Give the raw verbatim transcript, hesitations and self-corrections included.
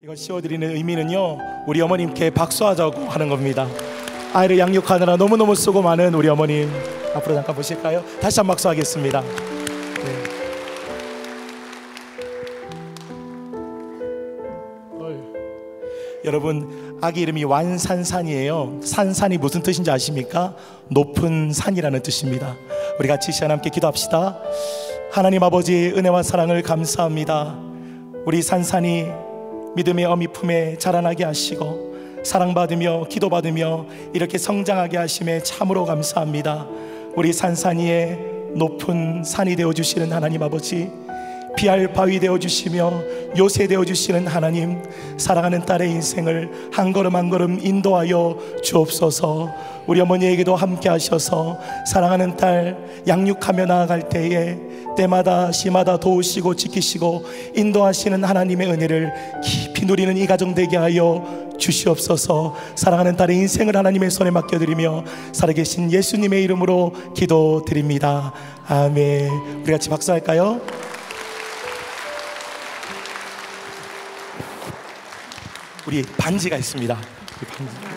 이걸 씌워드리는 의미는요, 우리 어머님께 박수하자고 하는 겁니다. 아이를 양육하느라 너무너무 수고 많은 우리 어머님, 앞으로 잠깐 보실까요? 다시 한 번 박수하겠습니다. 네. 여러분, 아기 이름이 완산산이에요. 산산이 무슨 뜻인지 아십니까? 높은 산이라는 뜻입니다. 우리 같이 시간 함께 기도합시다. 하나님 아버지, 은혜와 사랑을 감사합니다. 우리 산산이 믿음의 어미 품에 자라나게 하시고 사랑받으며 기도받으며 이렇게 성장하게 하심에 참으로 감사합니다. 우리 산산이의 높은 산이 되어주시는 하나님 아버지, 피할 바위 되어주시며 요새 되어주시는 하나님, 사랑하는 딸의 인생을 한 걸음 한 걸음 인도하여 주옵소서. 우리 어머니에게도 함께 하셔서 사랑하는 딸 양육하며 나아갈 때에 때마다 시마다 도우시고 지키시고 인도하시는 하나님의 은혜를 깊이 누리는 이 가정 되게 하여 주시옵소서. 사랑하는 딸의 인생을 하나님의 손에 맡겨드리며 살아계신 예수님의 이름으로 기도드립니다. 아멘. 우리 같이 박수할까요? 우리 반지가 있습니다. 우리 반지.